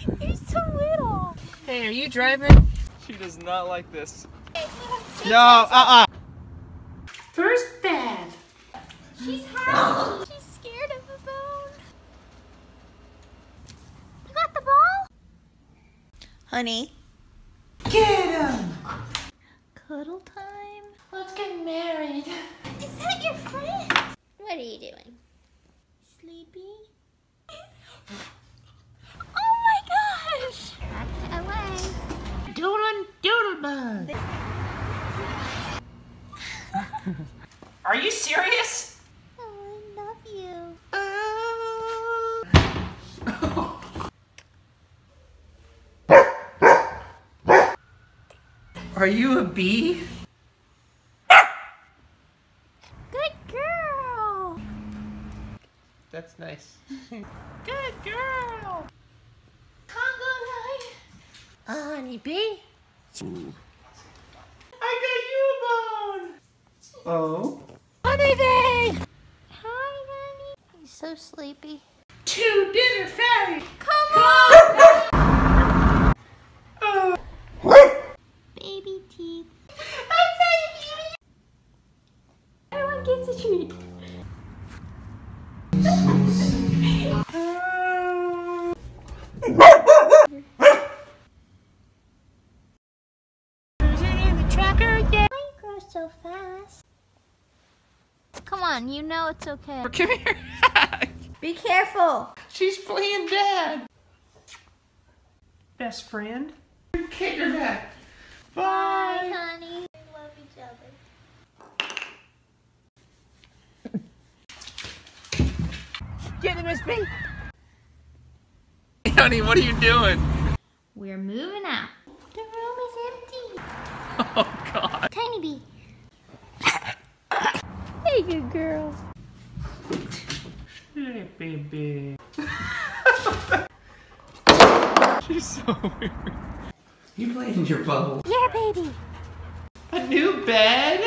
You're so little. Hey, are you driving? She does not like this. No, First bath. She's happy. She's scared of the bone. You got the ball? Honey. Get him. Cuddle time. Let's get married. Is that your friend? What are you doing? Sleepy? Oh my gosh! Back to LA. Doodle bug. Are you serious? Oh, I love you. Are you a bee? Good girl. That's nice. Good girl. Congo line. Honeybee. I got you a bone. Oh. Honeybee. Hi, honey. You're so sleepy. To dinner fairy. Come on. Baby teeth. Everyone gets a treat. So fast. Come on, you know it's okay. Come here. Be careful. She's playing dad. Best friend. Kick her back. Bye. Bye, honey. We love each other. Get him, Miss B. Honey, what are you doing? We're moving out. The room is empty. Oh, God. Tiny bee. Hey, good girl. Hey, baby. She's so weird. You played in your bubble. Yeah, baby. A new bed?